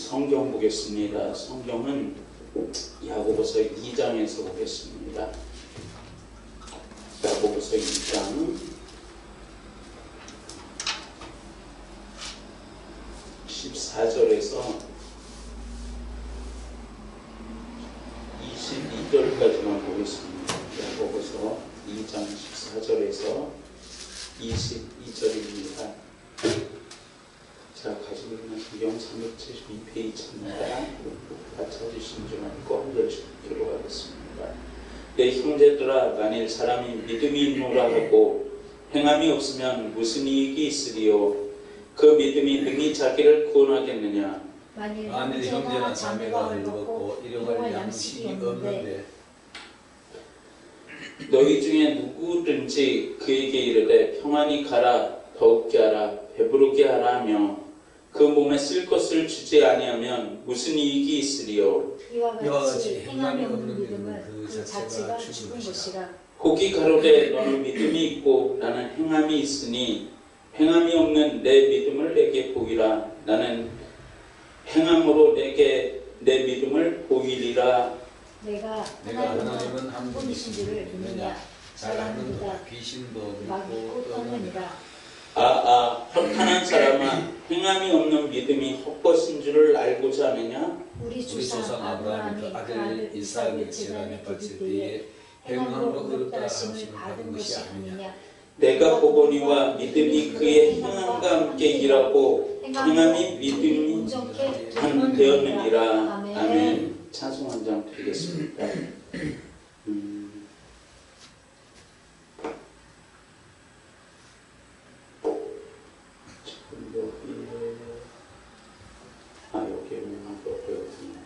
성경 보겠습니다. 성경은 야고보서 2장에서 보겠습니다. 야고보서 2장 14절에서 22절까지만 보겠습니다. 야고보서 2장 14절에서 22절입니다. 자, 가지고 있는 성경 372페이지입니다. 다 찾으신 줄 알고 한 절씩 들어가겠습니다. 내 형제들아, 만일 사람이 믿음이 있노라 하고 행함이 없으면 무슨 이익이 있으리요? 그 믿음이 능히 자기를 구원하겠느냐? 만일 형제나 자매가 헐벗고 일용할 양식이 없는데 너희 중에 누구든지 그에게 이르되 평안히 가라, 더욱게 하라, 배부르게 하라 하며 그 몸에 쓸 것을 주지 아니하면 무슨 이익이 있으리요? 이와 같이 행함이 없는 믿음은 그 자체가 죽은 것이라. 혹이 가로되 너는 믿음이 있고 나는 행함이 있으니 행함이 없는 내 믿음을 내게 보이라. 나는 행함으로 내게 내 믿음을 보이리라. 내가 하나님은 한 분이신 줄을 믿느냐? 잘 압니다. 귀신도 믿고 떠느니라. 허탄한 사람아, 행함이 없는 믿음이 헛것인 줄을 알고자 하느냐? 우리 조상 아브라함이 그 아들 이삭을 제단에 바칠 때에 행함으로 의롭다 하심을 받은 것이 아니냐? 내가 보거니와 믿음이 그의 행함과 함께 일하고 행함이 믿음이 되었느니라. 아멘. 찬송 한 장 드리겠습니다. 여기에 명한 거 없거든요.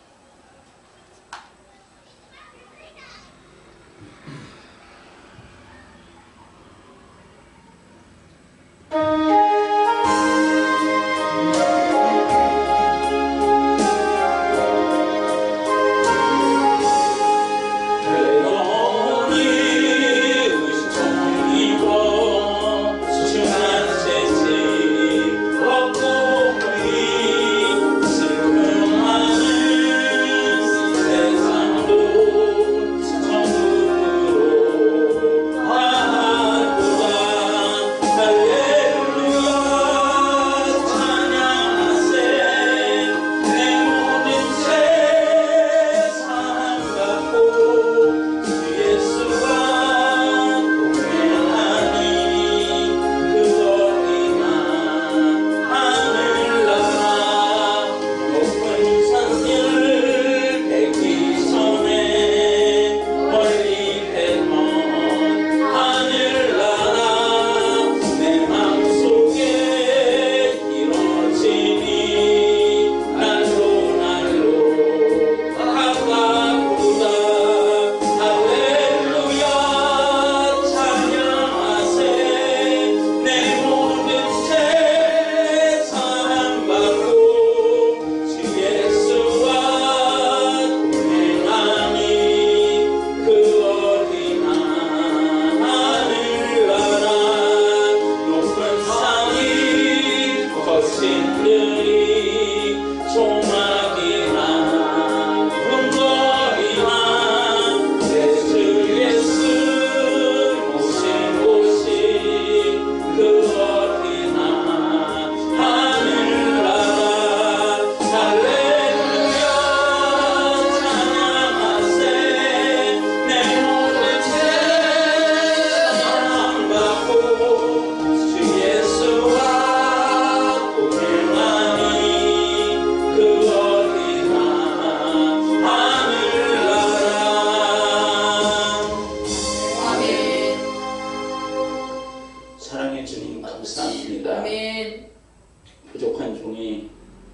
부족한 종이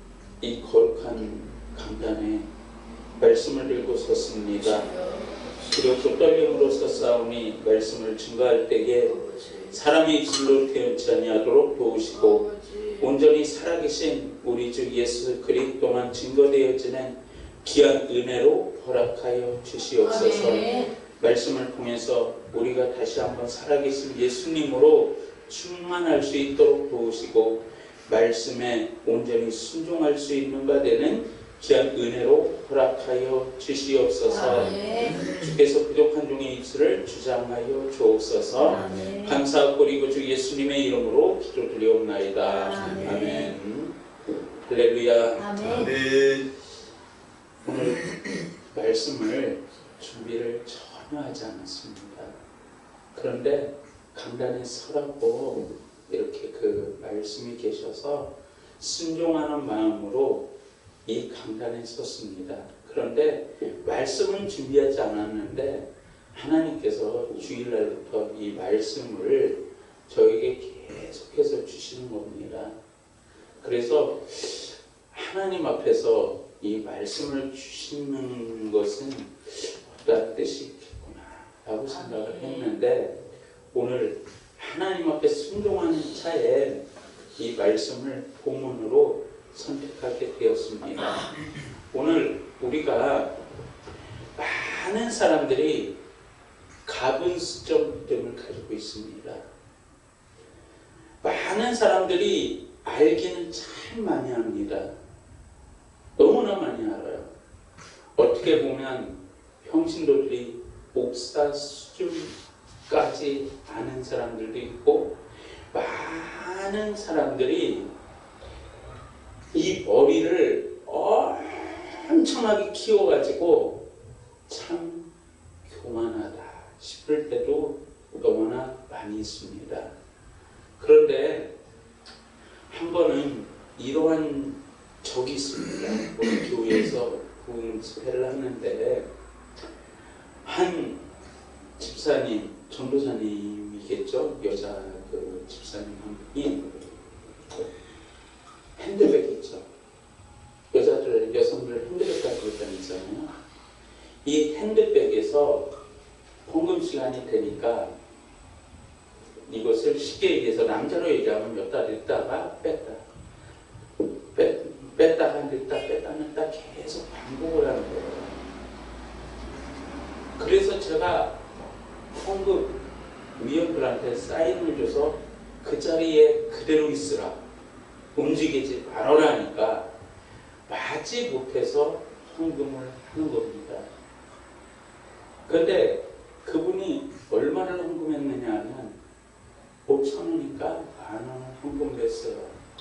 이 거룩한 강단에 말씀을 들고 섰습니다. 두렵고 떨림으로 섰사오니 말씀을 증거할 때에 사람의 입술로 태연치 아니하도록 도우시고 온전히 살아계신 우리 주 예수 그리스도만 증거되어지는 귀한 은혜로 허락하여 주시옵소서. 말씀을 통해서 우리가 다시 한번 살아계신 예수님으로 충만할 수 있도록 도우시고 말씀에 온전히 순종할 수 있는 바 되는 귀한 은혜로 허락하여 주시옵소서. 주께서 부족한 종의 입술을 주장하여 주옵소서. 감사하고 그리고 주 예수님의 이름으로 기도드리옵나이다. 아멘. 할렐루야. 아멘. 오늘 말씀을 준비를 전혀 하지 않았습니다. 그런데 강단에 서라고 이렇게 그 말씀이 계셔서 순종하는 마음으로 이 강단에 섰습니다. 그런데 말씀은 준비하지 않았는데 하나님께서 주일날부터 이 말씀을 저에게 계속해서 주시는 겁니다. 그래서 하나님 앞에서 이 말씀을 주시는 것은 어떤 뜻이 있겠구나 라고 생각을 했는데 오늘 하나님 앞에 순종하는 차에 이 말씀을 본문으로 선택하게 되었습니다. 오늘 우리가 많은 사람들이 가분수적 믿음을 가지고 있습니다. 많은 사람들이 알기는 참 많이 합니다. 너무나 많이 알아요. 어떻게 보면 평신도들이 목사 수준까지 아는 사람들도 있고 많은 사람들이 이 머리를 엄청나게 키워가지고 참 교만하다 싶을 때도 너무나 많이 있습니다. 그런데 한 번은 이러한 적이 있습니다. 우리 교회에서 부흥 집회를 하는데 한 집사님, 전도사님이겠죠? 여자 그 집사님 한 분이 핸드백 있죠. 여성들 핸드백 가지고 다니잖아요. 이 핸드백에서 헌금 시간이 되니까 이것을 쉽게 얘기해서 남자로 얘기하면 몇 달 있다가 뺐다가 넣다 계속 반복을 하는 거예요. 그래서 제가 헌금 위원들한테 사인을 줘서 그 자리에 그대로 있으라, 움직이지 말아라니까 마지 못해서 헌금을 하는 겁니다. 그런데 그분이 얼마를 헌금했느냐 하면 5,000원이니까 10,000원을 헌금을 했어요.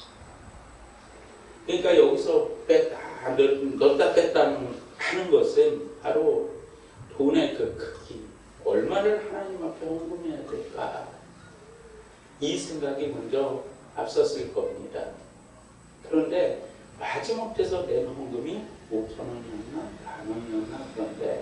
그러니까 여기서 넣었다 뺐다 하는 것은 바로 돈의 그 크기, 얼마를 하나님 앞에 헌금해야 될까, 이 생각이 먼저 앞섰을 겁니다. 그런데 마지못해서 낸 헌금이 5,000원이었나 10,000원이었나. 그런데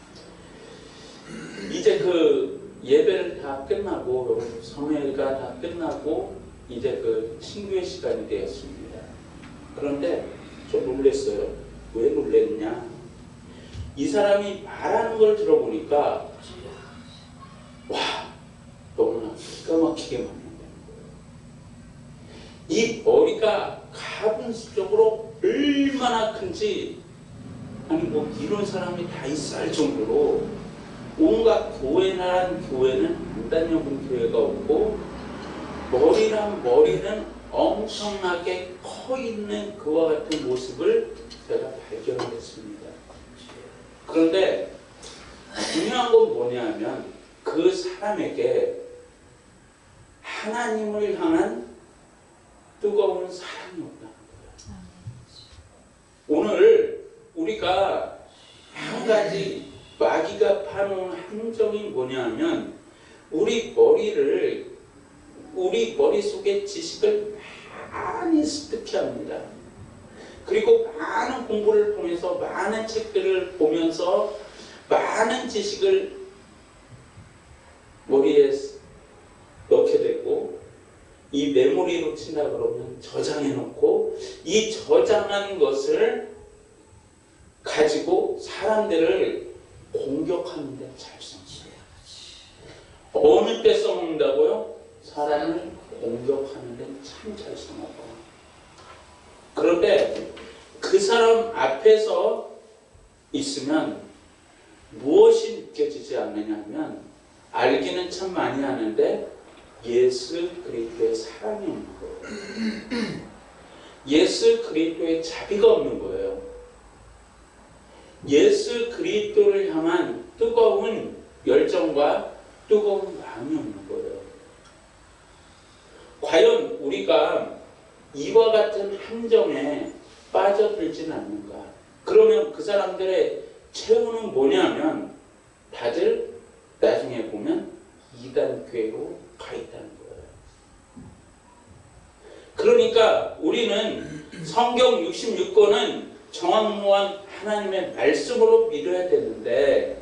이제 그 예배를 다 끝나고 성회가 다 끝나고 이제 그 친구의 시간이 되었습니다. 그런데 좀 놀랐어요. 왜 놀랬냐? 이 사람이 말하는 걸 들어보니까 와, 너무나 기가 막히게 맞는 거예요. 이 머리가 가분수적으로 얼마나 큰지, 아니 뭐 이런 사람이 다 있어 할 정도로 온갖 교회란 교회는 안 다녀본 교회가 없고 머리는 엄청나게 커 있는 그와 같은 모습을 제가 발견했습니다. 그런데 중요한 건 뭐냐면 그 사람에게 하나님을 향한 뜨거운 사랑이 없다는 거예요. 오늘 우리가 한 가지 마귀가 파놓은 함정이 뭐냐면 우리 머릿속에 지식을 많이 습득해 합니다. 그리고 많은 공부를 통해서 많은 책들을 보면서 많은 지식을 머리에 넣게 되고, 이 메모리로 친다 그러면 저장해 놓고, 이 저장한 것을 가지고 사람들을 공격하는 데 잘 써먹어요. 어느 때 써먹는다고요? 사람을 공격하는 데 참 잘 써먹어요. 그런데 그 사람 앞에서 있으면 무엇이 느껴지지 않느냐 하면, 알기는 참 많이 하는데 예수 그리스도의 사랑이 없는 거예요. 예수 그리스도의 자비가 없는 거예요. 예수 그리스도를 향한 뜨거운 열정과 뜨거운 마음이 없는 거예요. 과연 우리가 이와 같은 함정에 빠져들진 않는가? 그러면 그 사람들의 최후는 뭐냐면 다들 나중에 보면 이단교회로 가 있다는 거예요. 그러니까 우리는 성경 66권은 정확무한 하나님의 말씀으로 믿어야 되는데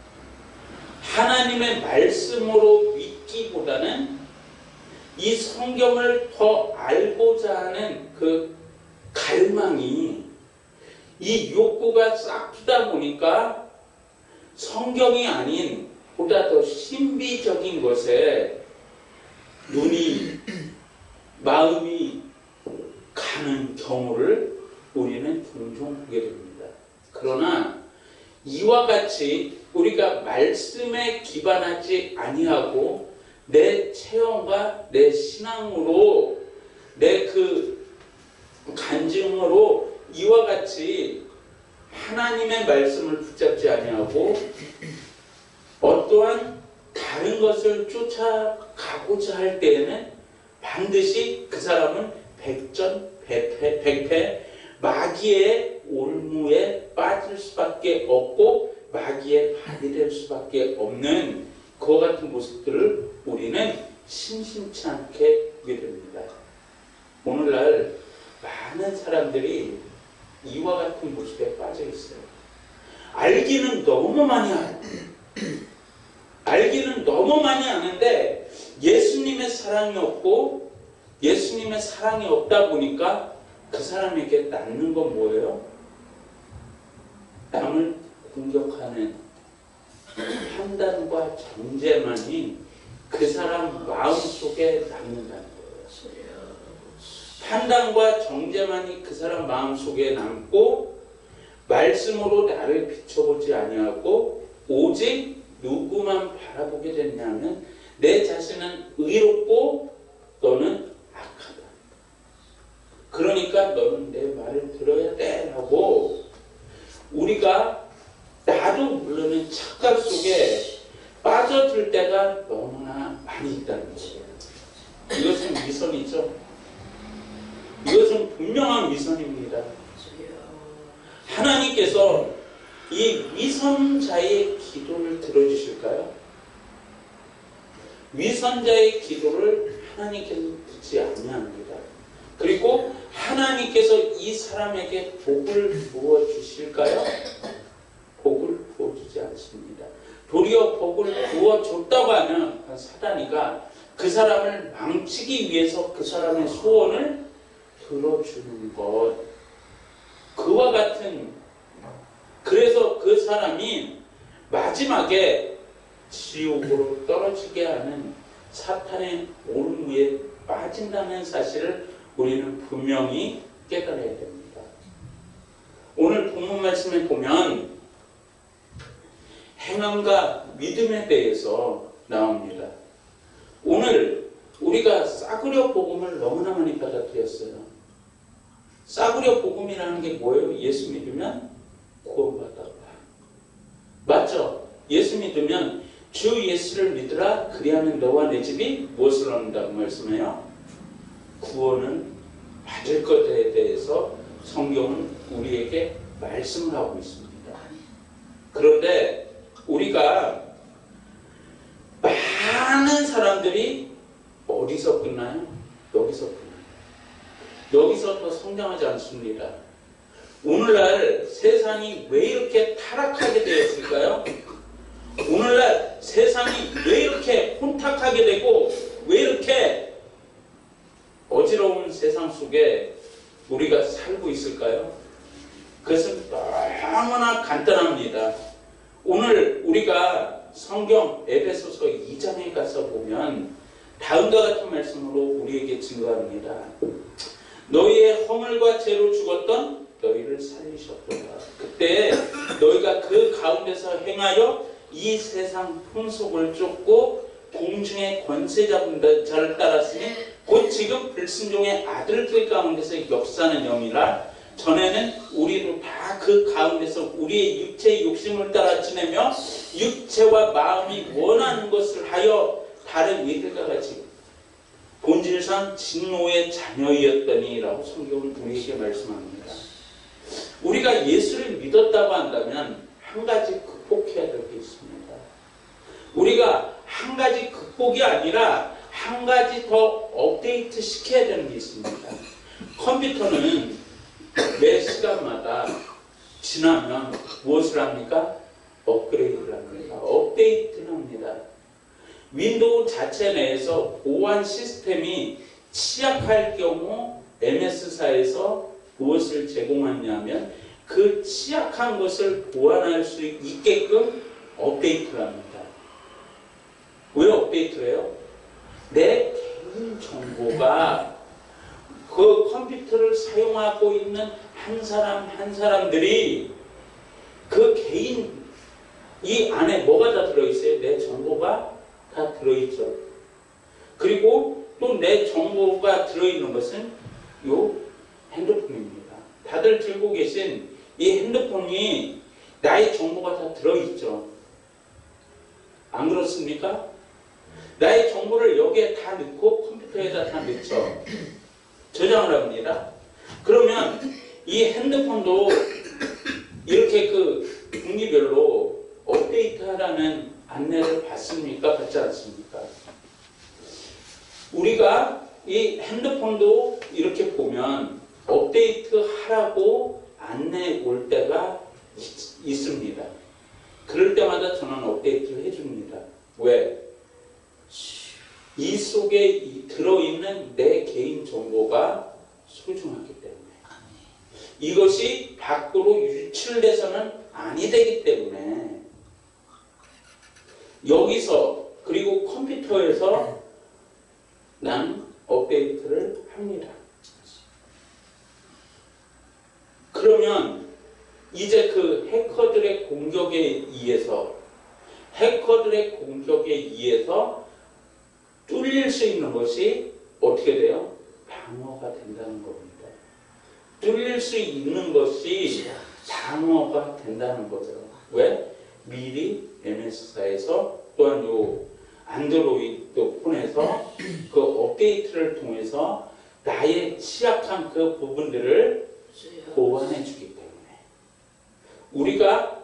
하나님의 말씀으로 믿기보다는 이 성경을 더 알고자 하는 그 갈망이 이 욕구가 싹 트다 보니까 성경이 아닌 보다 더 신비적인 것에 눈이 마음이 가는 경우를 우리는 종종 보게 됩니다. 그러나 이와 같이 우리가 말씀에 기반하지 아니하고 내 체험과 내 신앙으로 내 그 간증으로 이와 같이 하나님의 말씀을 붙잡지 아니하고 어떠한 다른 것을 쫓아가고자 할 때에는 반드시 그 사람은 백전백패 마귀의 올무에 빠질 수밖에 없고 마귀의 발이 될 수밖에 없는 그와 같은 모습들을 우리는 심심치 않게 보게 됩니다. 오늘날 많은 사람들이 이와 같은 모습에 빠져 있어요. 알기는 너무 많이 알아요. 알기는 너무 많이 아는데 예수님의 사랑이 없고 예수님의 사랑이 없다 보니까 그 사람에게 남는 건 뭐예요? 남을 공격하는 판단과 정죄만이 그 사람 마음속에 남는다는 거예요. 판단과 정죄만이 그 사람 마음속에 남고 말씀으로 나를 비춰보지 아니하고 오직 누구만 바라보게 됐냐면 내 자신은 의롭고 너는 악하다. 그러니까 너는 내 말을 들어야 돼 라고 우리가 나도 모르는 착각 속에 빠져들 때가 너무나 많이 있다는 거예요. 이것은 위선이죠. 이것은 분명한 위선입니다. 하나님께서 이 위선자의 기도를 들어주실까요? 위선자의 기도를 하나님께서 듣지 아니합니다. 그리고 하나님께서 이 사람에게 복을 부어주실까요? 복을 부어주지 않습니다. 도리어 복을 부어줬다고 하면 사단이가 그 사람을 망치기 위해서 그 사람의 소원을 들어주는 것. 그와 같은 그래서 그 사람이 마지막에 지옥으로 떨어지게 하는 사탄의 올무에 빠진다는 사실을 우리는 분명히 깨달아야 됩니다. 오늘 본문 말씀에 보면 행함과 믿음에 대해서 나옵니다. 오늘 우리가 싸구려 복음을 너무나 많이 받아들였어요. 싸구려 복음이라는 게 뭐예요? 예수 믿으면 구원받아라. 맞죠? 예수 믿으면 주 예수를 믿으라 그리하면 너와 내 집이 무엇을 얻는다고 말씀해요? 구원은 받을 것에 대해서 성경은 우리에게 말씀을 하고 있습니다. 그런데 우리가 많은 사람들이 어디서 끝나요? 여기서 끝나요. 여기서 더 성장하지 않습니다. 오늘날 세상이 왜 이렇게 타락하게 되었을까요? 오늘날 세상이 왜 이렇게 혼탁하게 되고 왜 이렇게 어지러운 세상 속에 우리가 살고 있을까요? 그것은 너무나 간단합니다. 오늘 우리가 성경 에베소서 2장에 가서 보면 다음과 같은 말씀으로 우리에게 증거합니다. 너희의 허물과 죄로 죽었던 너희를 살리셨도다. 그때 너희가 그 가운데서 행하여 이 세상 풍속을 쫓고 공중의 권세 잡은 자를 따랐으니 곧 지금 불순종의 아들들 가운데서 역사하는 영이라 전에는 우리도 다 그 가운데서 우리의 육체의 욕심을 따라 지내며 육체와 마음이 원하는 것을 하여 다른 이들과 같이 본질상 진노의 자녀이었더니라고 성경은 우리에게 말씀합니다. 우리가 예수를 믿었다고 한다면 한 가지 극복해야 될 게 있습니다. 우리가 한 가지 극복이 아니라 한 가지 더 업데이트 시켜야 되는 게 있습니다. 컴퓨터는 매 시간마다 지나면 무엇을 합니까? 업그레이드를 합니다. 업데이트를 합니다. 윈도우 자체 내에서 보안 시스템이 취약할 경우 MS사에서 무엇을 제공하냐면 그 취약한 것을 보완할 수 있게끔 업데이트를 합니다. 왜 업데이트를 해요? 내 개인 정보가 그 컴퓨터를 사용하고 있는 한 사람 한 사람들이 그 개인 이 안에 뭐가 다 들어있어요? 내 정보가 다 들어있죠. 그리고 또 내 정보가 들어있는 것은 요 핸드폰입니다. 다들 들고 계신 이 핸드폰이 나의 정보가 다 들어있죠. 안 그렇습니까? 나의 정보를 여기에 다 넣고 컴퓨터에다 다 넣죠. 저장을 합니다. 그러면 이 핸드폰도 이렇게 그 분기별로 업데이트하라는 안내를 받습니까? 받지 않습니까? 우리가 이 핸드폰도 이렇게 보면 업데이트 하라고 안내 올 때가 있습니다. 그럴 때마다 저는 업데이트를 해줍니다. 왜? 이 속에 들어있는 내 개인 정보가 소중하기 때문에 이것이 밖으로 유출돼서는 아니 되기 때문에 여기서 그리고 컴퓨터에서 나는 업데이트를 합니다. 그러면 이제 그 해커들의 공격에 의해서 뚫릴 수 있는 것이 어떻게 돼요? 방어가 된다는 겁니다. 뚫릴 수 있는 것이 방어가 된다는 거죠. 왜? 미리 MS사에서 또한 요 안드로이드 폰에서 그 업데이트를 통해서 나의 취약한 그 부분들을 보완해 주기 때문에 우리가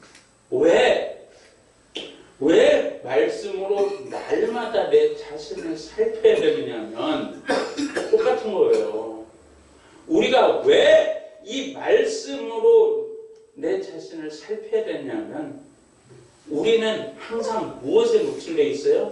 왜 말씀으로 날마다 내 자신을 살펴야 되느냐면 똑같은 거예요. 우리가 왜 이 말씀으로 내 자신을 살펴야 되냐면 우리는 항상 무엇에 노출되어 있어요?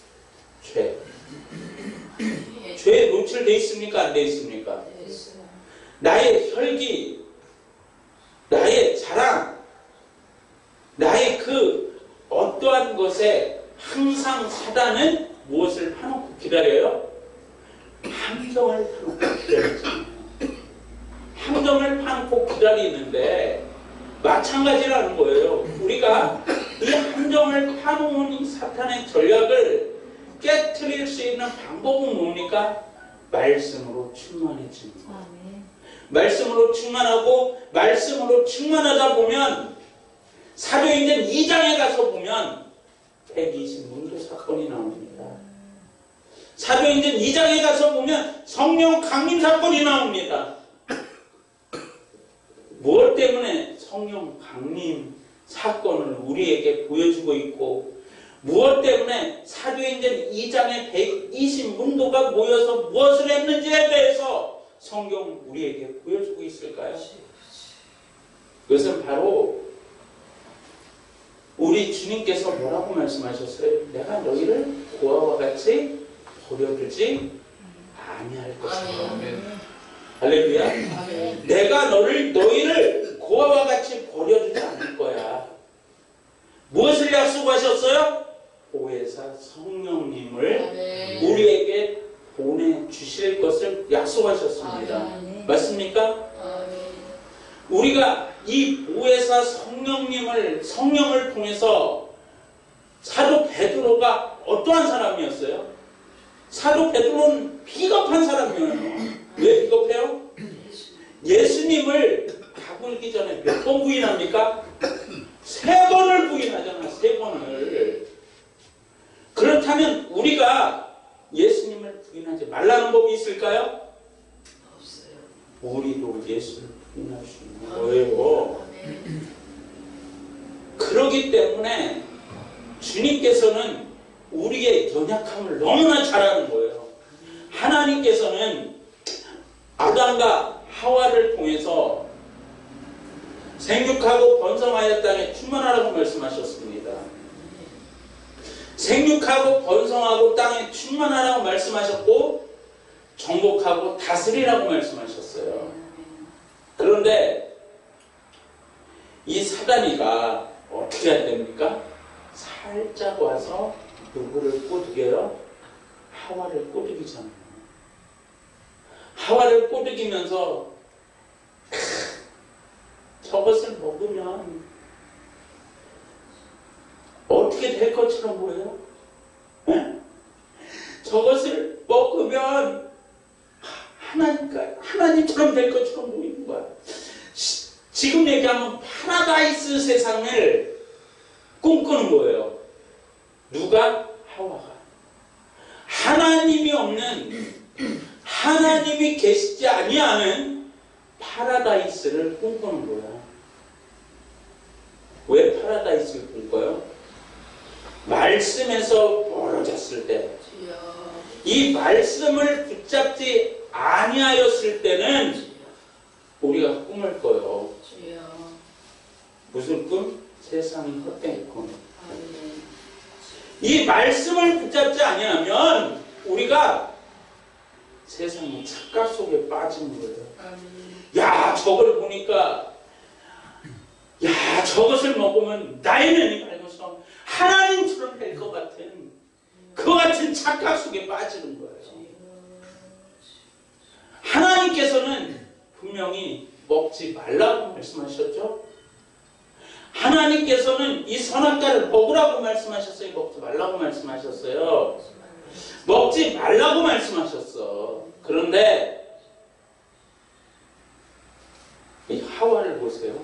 죄에 노출되어 있습니까? 안 되어 있습니까? 나의 혈기, 나의 자랑, 나의 그 어떠한 것에 항상 사단은 무엇을 파놓고 기다려요? 함정을 파놓고 기다리잖아요. 함정을 파놓고 기다리는데 마찬가지라는 거예요. 우리가 이 함정을 파놓은 이 사탄의 전략을 깨트릴 수 있는 방법은 뭡니까? 말씀으로 충만해지는 거예요. 말씀으로 충만하고 말씀으로 충만하다 보면 사도행전 2장에 가서 보면 120문도 사건이 나옵니다. 사도행전 2장에 가서 보면 성령 강림 사건이 나옵니다. 무엇 때문에 성령 강림 사건을 우리에게 보여주고 있고 무엇 때문에 사도행전 2장에 120문도가 모여서 무엇을 했는지에 대해서 성경은 우리에게 보여주고 있을까요? 그것은 바로 우리 주님께서 뭐라고 말씀하셨어요? 내가 너희를 고아와 같이 버려두지 아니할 것이다. 할렐루야. 내가 너희를 고아와 같이 버려두지 않을 거야. 무엇을 약속하셨어요? 보혜사 성령님을 우리에게 보내주실 것을 약속하셨습니다. 맞습니까? 우리가 이 보혜사 성령을 통해서 사도 베드로가 어떠한 사람이었어요? 사도 베드로는 비겁한 사람이에요. 왜 비겁해요? 예수님을 가굴기 전에 몇 번 부인합니까? 3번을 부인하잖아. 3번을. 그렇다면 우리가 예수님을 부인하지 말라는 법이 있을까요? 없어요. 우리도 예수를 부인할 수 있는 거예요. 그렇기 때문에 주님께서는 우리의 연약함을 너무나 잘 아는 거예요. 하나님께서는 아담과 하와를 통해서 생육하고 번성하여 땅에 충만하라고 말씀하셨습니다. 생육하고 번성하고 땅에 충만하라고 말씀하셨고 정복하고 다스리라고 말씀하셨어요. 그런데 이 사단이가 어떻게 해야 됩니까? 살짝 와서 누구를 꼬드겨요? 하와를 꼬드기잖아요. 하와를 꼬드기면서 저것을 먹으면 어떻게 될 것처럼 보여요? 네? 저것을 먹으면 하나님처럼 될 것처럼 보이는 거야. 지금 얘기하면 파라다이스 세상을 꿈꾸는 거예요. 누가? 하와가. 하나님이 없는, 하나님이 계시지 아니하는 파라다이스를 꿈꾸는 거야. 왜 파라다이스를 꿈꿔요? 말씀에서 멀어졌을 때, 이 말씀을 붙잡지 아니하였을 때는 우리가 꿈을 꿔요. 무슨 꿈? 세상이 헛된 꿈. 이 말씀을 붙잡지 아니하면 우리가 세상의 착각 속에 빠지는 거예요. 야, 저걸 보니까, 야, 저것을 먹으면 나의 면이 밝아서 하나님처럼 될 것 같은 그 같은 착각 속에 빠지는 거예요. 하나님께서는 분명히 먹지 말라고 말씀하셨죠? 하나님께서는 이 선악과를 먹으라고 말씀하셨어요? 먹지 말라고 말씀하셨어요? 먹지 말라고 말씀하셨어. 그런데 이 하와를 보세요.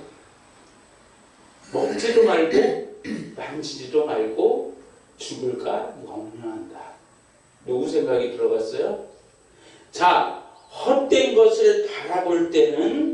먹지도 말고 만지지도 말고 죽을까 염려한다. 누구 생각이 들어갔어요? 자, 헛된 것을 바라볼 때는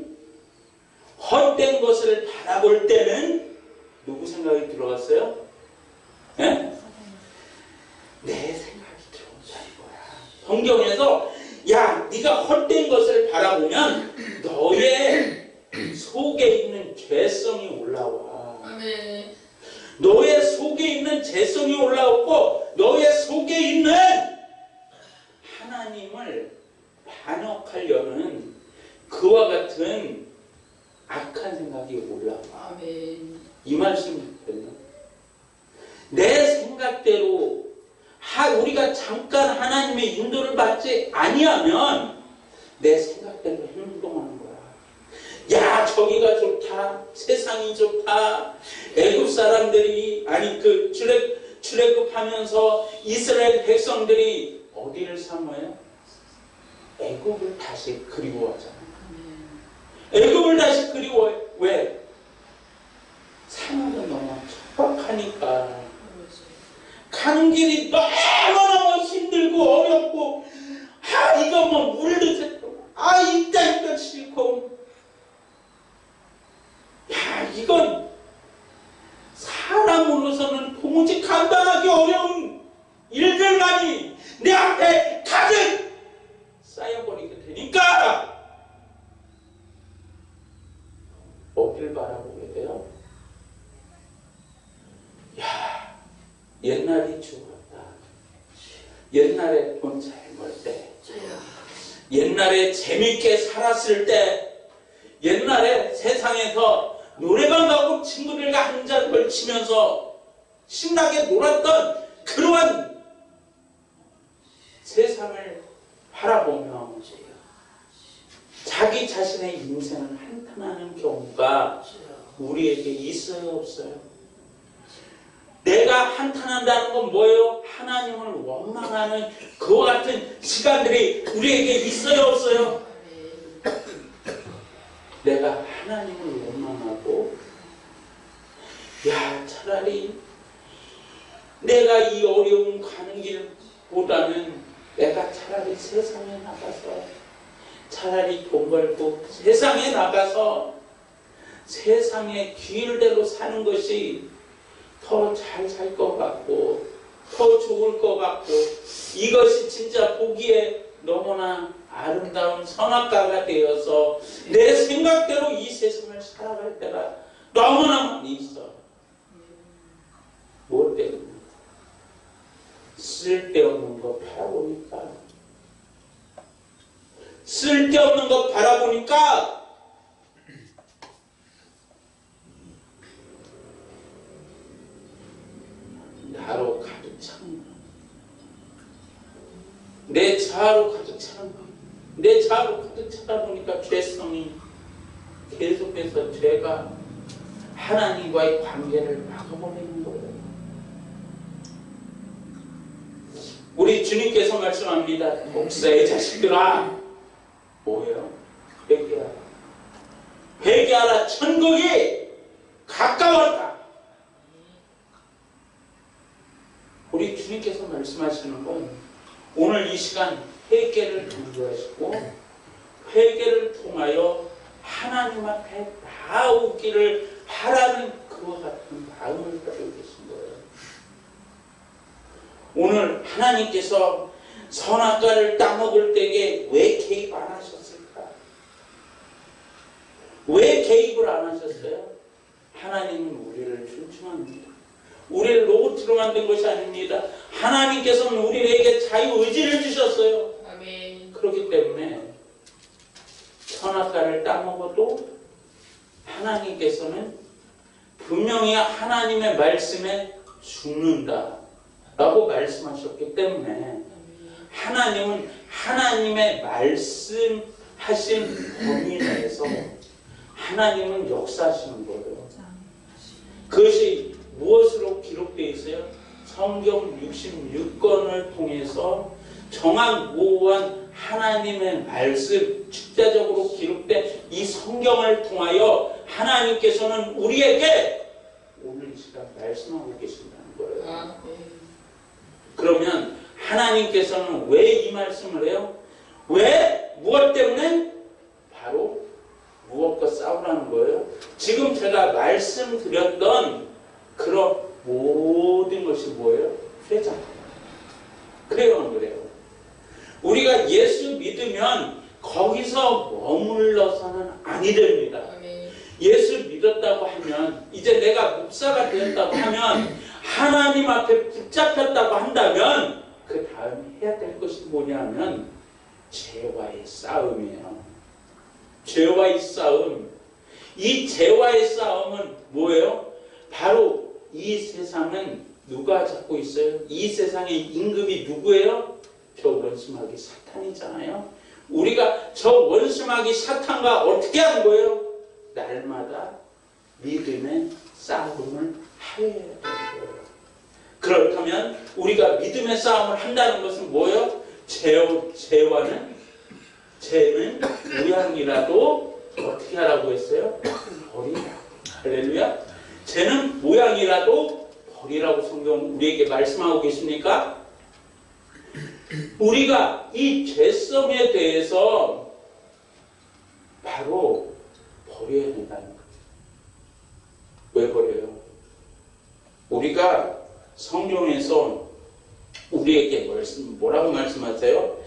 누구 생각이 들어갔어요? 네? 내 생각이 들어온다는 거야. 성경에서 야, 네가 헛된 것을 바라보면 너의 속에 있는 죄성이 올라와. 아멘. 너의 속에 있는 죄성이 올라오고 너의 속에 있는 하나님을 반역하려는 그와 같은 악한 생각이 올라와. 아멘. 이 말씀이 됐나? 내 생각대로 우리가 잠깐 하나님의 인도를 받지 아니하면 내 생각대로 행동하는 거야. 야, 저기가 좋다. 세상이 좋다. 애굽 사람들이 그 출애굽하면서 이스라엘 백성들이 어디를 사모해요? 애굽을 다시 그리워하잖아. 애굽을 다시 그리워해. 왜? 생활은 너무 척박하니까. 가는 길이 너무너무 힘들고 어렵고, 이거 뭐 물도 샜고, 이따 싫고, 이건 사람으로서는 도무지 감당하기 어려운 일들만이 내 앞에 가득 쌓여버리게 되니까 어딜 바라보게 돼요? 야, 옛날이 죽었다. 옛날에 돈 잘 벌 때, 옛날에 재밌게 살았을 때, 옛날에 세상에서 노래방 가고 친구들과 한잔 걸치면서 신나게 놀았던 그러한 세상을 바라보며 자기 자신의 인생을 한탄하는 경우가 우리에게 있어요, 없어요? 내가 내가 한탄한다는 건 뭐예요? 하나님을 원망하는 그와 같은 시간들이 우리에게 있어요, 없어요? 내가 하나님을 원망하고, 야, 차라리 내가 이 어려움 가는 길보다는 내가 차라리 세상에 나가서, 차라리 돈 벌고 세상에 나가서 세상의 길대로 사는 것이 더 잘 살 것 같고 더 좋을 것 같고, 이것이 진짜 보기에 너무나 아름다운 선악과가 되어서 내 생각대로 이 세상을 살아갈 때가 너무나 많이 있어. 뭐 때문에? 쓸데없는 거 바라보니까, 쓸데없는 거 바라보니까 나로 가득 차는 거야. 내 자아로 가득 차는 거야. 내 자아로 가득 차다 보니까 죄성이 계속해서 죄가 하나님과의 관계를 막아버리는 거예요. 우리 주님께서 말씀합니다. 목사의 자식들아, 뭐예요? 회개하라. 회개하라. 천국이 가까웠다. 우리 주님께서 말씀하시는 건 오늘 이 시간 회개를 강조하시고, 회개를 통하여 하나님 앞에 나오기를 바라는 그와 같은 마음을 가지고 계신 거예요. 오늘 하나님께서 선악과를 따먹을 때에 왜 개입 안 하셨을까? 왜 개입을 안 하셨어요? 하나님은 우리를 존중합니다. 우리를 로봇으로 만든 것이 아닙니다. 하나님께서는 우리에게 자유의지를 주셨어요. 아멘. 그렇기 때문에 선악과를 따먹어도 하나님께서는 분명히 하나님의 말씀에 죽는다 라고 말씀하셨기 때문에, 하나님은 하나님의 말씀하신 범위 내에서 하나님은 역사하시는 거예요. 그것이 무엇으로 기록되어 있어요? 성경 66권을 통해서 정확무오한 하나님의 말씀, 축자적으로 기록된 이 성경을 통하여 하나님께서는 우리에게 오늘 이 시간 말씀하고 계신다는 거예요. 그러면 하나님께서는 왜 이 말씀을 해요? 왜? 무엇 때문에? 바로 무엇과 싸우라는 거예요. 지금 제가 말씀드렸던 그런 모든 것이 뭐예요? 회장. 그래요, 그래요. 우리가 예수 믿으면 거기서 머물러서는 아니 됩니다. 예수 믿었다고 하면, 이제 내가 목사가 되었다고 하면, 하나님 앞에 붙잡혔다고 한다면 그 다음 해야 될 것이 뭐냐면 죄와의 싸움이에요. 죄와의 싸움. 이 죄와의 싸움은 뭐예요? 바로 이 세상은 누가 잡고 있어요? 이 세상의 임금이 누구예요? 저 원수마귀 사탄이잖아요. 우리가 저 원수마귀 사탄과 어떻게 하는 거예요? 날마다 믿음의 싸움을 해야 되는 거예요. 그렇다면 우리가 믿음의 싸움을 한다는 것은 뭐예요? 죄는 모양이라도 어떻게 하라고 했어요? 버리라. 할렐루야. 죄는 모양이라도 버리라고 성경 우리에게 말씀하고 계십니까? 우리가 이 죄성에 대해서 바로 버려야 된다는 거예요. 왜 버려요? 우리가 성경에서 우리에게 뭐라고 말씀하세요?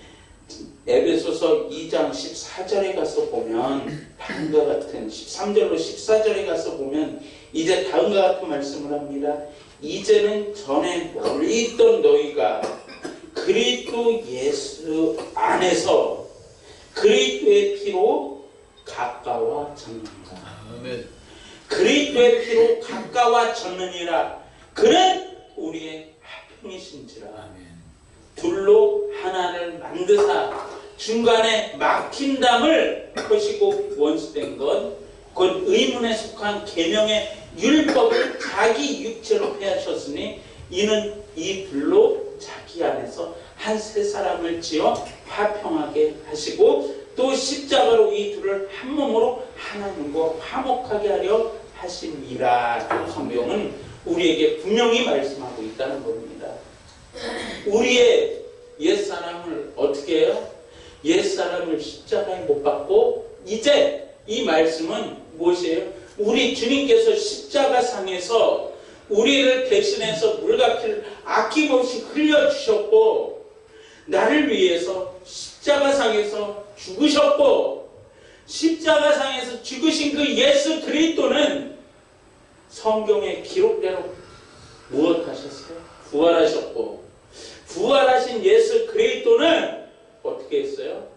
에베소서 2장 14절에 가서 보면 다음과 같은 13절로 14절에 가서 보면 이제 다음과 같은 말씀을 합니다. 이제는 전에 멀리 있던 너희가 그리스도 예수 안에서 그리스도의 피로 가까워졌느니라. 아멘. 그리스도의 피로 가까워졌느니라. 그는 우리의 하평이신지라. 아멘. 둘로 하나를 만드사 중간에 막힌 담을 허시고 원수된 것 곧 의문에 속한 계명의 율법을 자기 육체로 폐하셨으니 이는 이 둘로 자기 안에서 한 세 사람을 지어 화평하게 하시고 또 십자가로 이 둘을 한 몸으로 하나님과 화목하게 하려 하심이라. 성경은 우리에게 분명히 말씀하고 있다는 겁니다. 우리의 옛사람을 어떻게 해요? 옛사람을 십자가에 못 박고 이제 이 말씀은 무엇이에요? 우리 주님께서 십자가상에서 우리를 대신해서 물과 피를 아낌없이 흘려주셨고 나를 위해서 십자가상에서 죽으셨고 십자가상에서 죽으신 그 예수 그리스도는 성경의 기록대로 무엇 하셨어요? 부활하셨고 부활하신 예수 그리스도는 어떻게 했어요?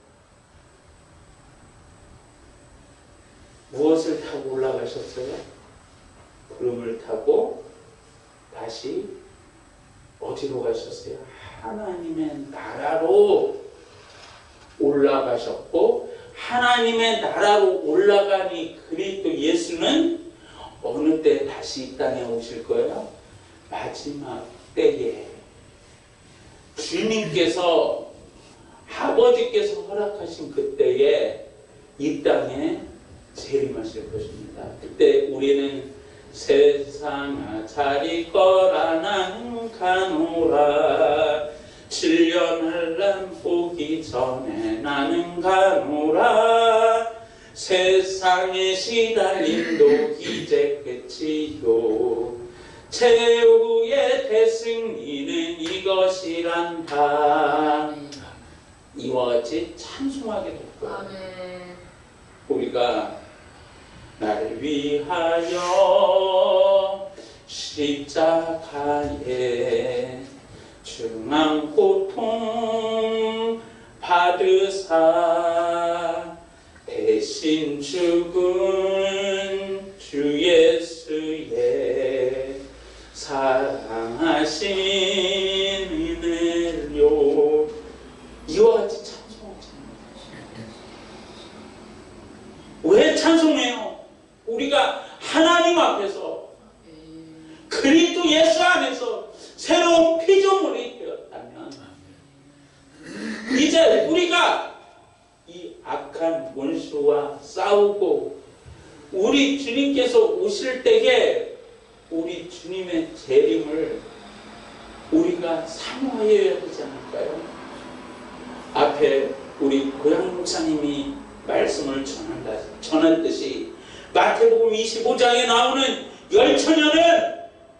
무엇을 타고 올라가셨어요? 구름을 타고 다시 어디로 가셨어요? 하나님의 나라로 올라가셨고 하나님의 나라로 올라간 이 그리스도 예수는 어느 때 다시 이 땅에 오실 거예요? 마지막 때에 주님께서 아버지께서 허락하신 그때에 이 땅에 재림하실 것입니다. 그때 우리는 세상아 자리 거라 나는 가노라 7년 한란 보기 전에 나는 가노라 세상의 시달림도 이제 끝이요 최후의 대승리는 이것이란다. 이와 같이 찬송하게 될 거예요. 아멘. 우리가 나를 위하여 십자가에 중한 고통 받으사 대신 죽은 주 예수의 사랑하신 은혜요. 이와 같이 찬송하지. 왜 찬송해요? 우리가 하나님 앞에서 그리스도 예수 안에서 새로운 피조물이 되었다면 이제 우리가 이 악한 원수와 싸우고 우리 주님께서 오실 때에 우리 주님의 재림을 우리가 사모해야 되지 않을까요? 앞에 우리 고향 목사님이 말씀을 전했듯이 마태복음 25장에 나오는 열처녀는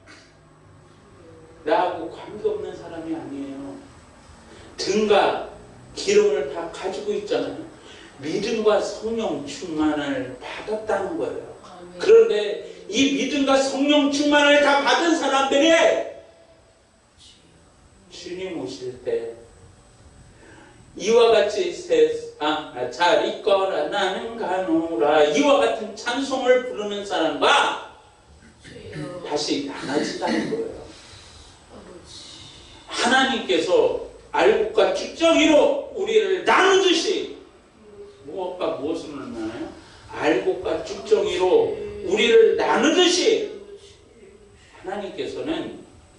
나하고 관계없는 사람이 아니에요. 등과 기름을 다 가지고 있잖아요. 믿음과 성령 충만을 받았다는 거예요. 그런데 이 믿음과 성령 충만을 다 받은 사람들이 주님 오실 때 이와 같이 잘 있거라 나는 가노라 이와 같은 찬송을 부르는 사람과 다시 나눠진다는 거예요. 하나님께서 알곡과 쭉정이로 우리를 나누듯이 무엇과 무엇을 나누나요? 알곡과 쭉정이로 우리를 나누듯이 하나님께서는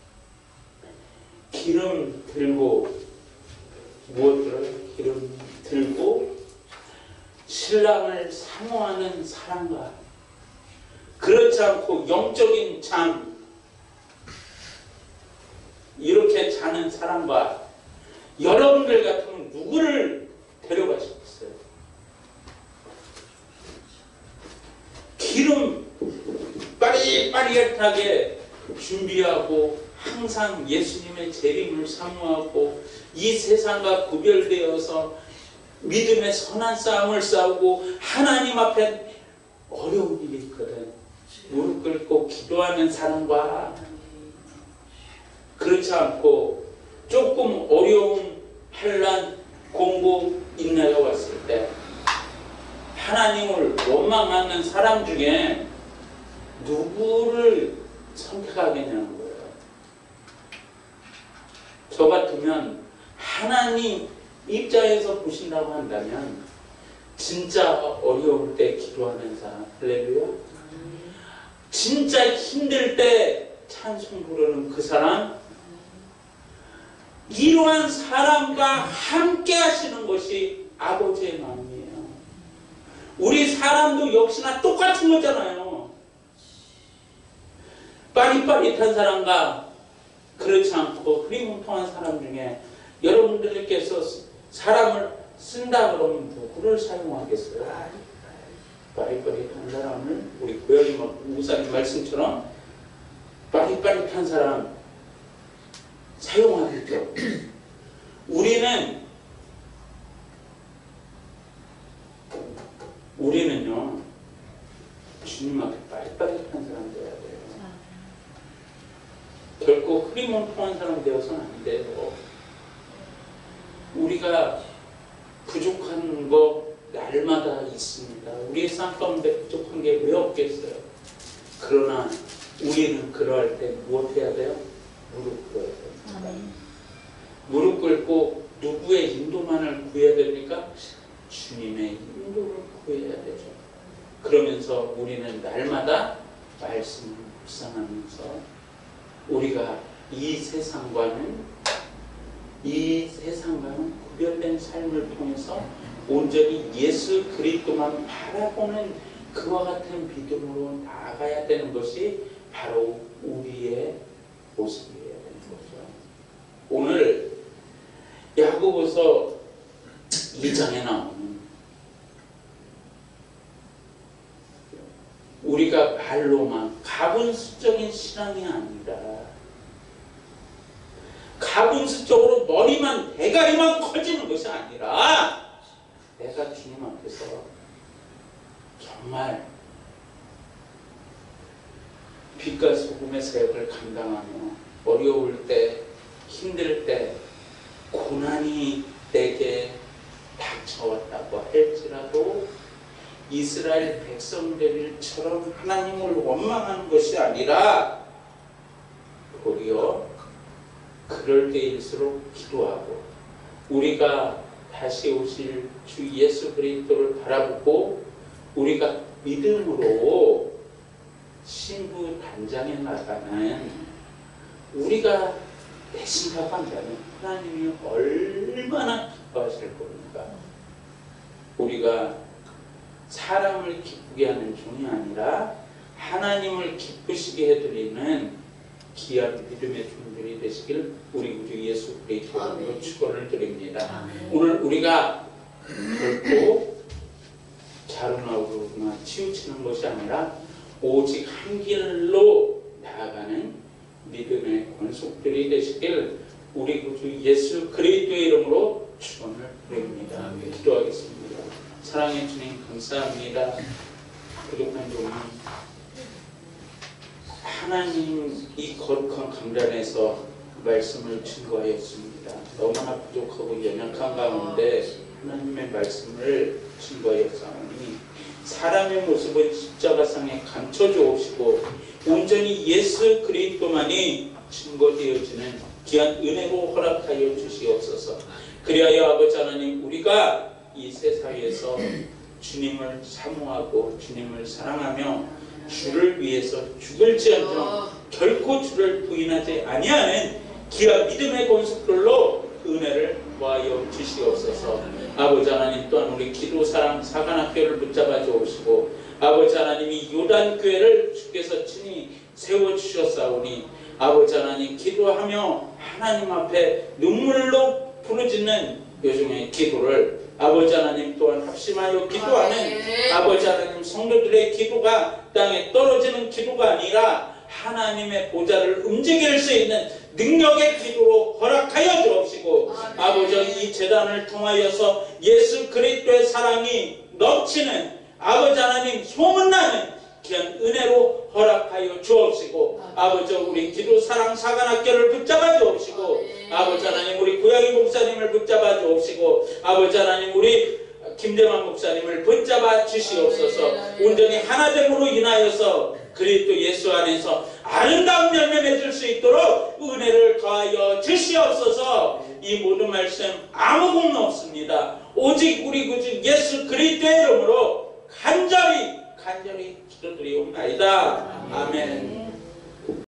기름 들고 무엇들을 기름 들고 신랑을 사모하는 사람과 그렇지 않고 영적인 잠 이렇게 자는 사람과 여러분들 같으면 누구를 데려가시겠어요? 기름 빠릿빠릿하게 준비하고 항상 예수님의 재림을 사모하고 이 세상과 구별되어서 믿음의 선한 싸움을 싸우고 하나님 앞에 어려운 일이 있거든. 무릎 꿇고 기도하는 사람과 그렇지 않고 조금 어려운 환난, 공고, 인내가 왔을 때 하나님을 원망하는 사람 중에 누구를 선택하겠냐는 거예요. 저 같으면 하나님 입장에서 보신다고 한다면 진짜 어려울 때 기도하는 사람, 할렐루야. 진짜 힘들 때 찬송 부르는 그 사람, 이러한 사람과 함께 하시는 것이 아버지의 마음이에요. 우리 사람도 역시나 똑같은 거잖아요. 빠릿빠릿한 사람과 그렇지 않고 흐리멍텅한 사람 중에 여러분들께서 사람을 쓴다 그러면 누구를 사용하겠어요? 빠릿빠릿한 사람을, 우리 고양이 목사님 말씀처럼 빠릿빠릿한 사람 사용하겠죠. 우리는요 주님 앞에 빠릿빠릿한 사람 되어야 돼요. 결코 흐리멍텅한 사람 되어서는 안 돼요. 우리가 부족한 거 날마다 있습니다. 우리의 삶 가운데 부족한 게 왜 없겠어요? 그러나 우리는 그러할 때 무엇 해야 돼요? 무릎 꿇어야 됩니다. 무릎 꿇고 누구의 인도만을 구해야 됩니까? 주님의 인도를 구해야 되죠. 그러면서 우리는 날마다 말씀을 묵상하면서 우리가 이 세상과는 구별된 삶을 통해서 온전히 예수 그리스도만 바라보는 그와 같은 믿음으로 나아가야 되는 것이 바로 우리의 모습이어야 되는 거죠. 오늘 야고보서 2장에 나오는 우리가 말로만 가분수적인 신앙이 아니라 가분수적으로 머리만 대가리만 커지는 것이 아니라 내가 주님 앞에서 정말 빛과 소금의 사역을 감당하며 어려울 때, 힘들 때, 고난이 내게 닥쳐왔다고 할지라도 이스라엘 백성들처럼 하나님을 원망하는 것이 아니라 도리어 그럴 때일수록 기도하고 우리가 다시 오실 주 예수 그리스도를 바라보고 우리가 믿음으로 신부 단장에 나가는 우리가 내신다고 한다면 하나님이 얼마나 기뻐하실 겁니까? 우리가 사람을 기쁘게 하는 종이 아니라 하나님을 기쁘시게 해드리는 귀한 믿음의 종들이 되시길 우리 구주 예수 그리스도로 축원을 드립니다. 오늘 우리가 결코 자루나우로나 치우치는 것이 아니라 오직 한 길로 나아가는 믿음의 권속들이 되시길 우리 구주 예수 그리스도의 이름으로 축원을 드립니다. 기도하겠습니다. 사랑의 주님 감사합니다. 부족한 종이 하나님 이 거룩한 강단에서 말씀을 증거하였습니다. 너무나 부족하고 연약한 가운데 하나님의 말씀을 증거하였사오니 사람의 모습은 십자가상에 감춰주옵시고 온전히 예수 그리스도만이 증거되어지는 귀한 은혜로 허락하여 주시옵소서. 그리하여 아버지 하나님 우리가 이 세상에서 주님을 사모하고 주님을 사랑하며 주를 위해서 죽을지언정 결코 주를 부인하지 아니하는 귀한 믿음의 권속들로 은혜를 모하여 주시옵소서. 아버지 하나님 또한 우리 기도사랑 사관학교를 붙잡아 주옵시고 아버지 하나님이 요단교회를 주께서 친히 세워주셨사오니 아버지 하나님 기도하며 하나님 앞에 눈물로 부르짖는 요즘의 기도를 아버지 하나님 또한 합심하여 기도하는 아버지 하나님 성도들의 기도가 땅에 떨어지는 기도가 아니라 하나님의 보좌를 움직일 수 있는 능력의 기도로 허락하여 주옵시고 아버지 이 재단을 통하여서 예수 그리스도의 사랑이 넘치는 아버지 하나님 소문나는 귀한 은혜로 허락하여 주옵시고 아버지 우리 기도 사랑 사관학교를 붙잡아 주옵시고 아버지 하나님 우리 고양이 목사님을 붙잡아 주옵시고 아버지 하나님 우리 김대만 목사님을 붙잡아 주시옵소서. 온전히 하나됨으로 인하여서 그리스도 예수 안에서 아름다운 열매 맺을 수 있도록 은혜를 더하여 주시옵소서. 이 모든 말씀 아무 공로 없습니다. 오직 우리 구주 예수 그리스도의 이름으로 간절히 기도드리옵나이다. 아멘.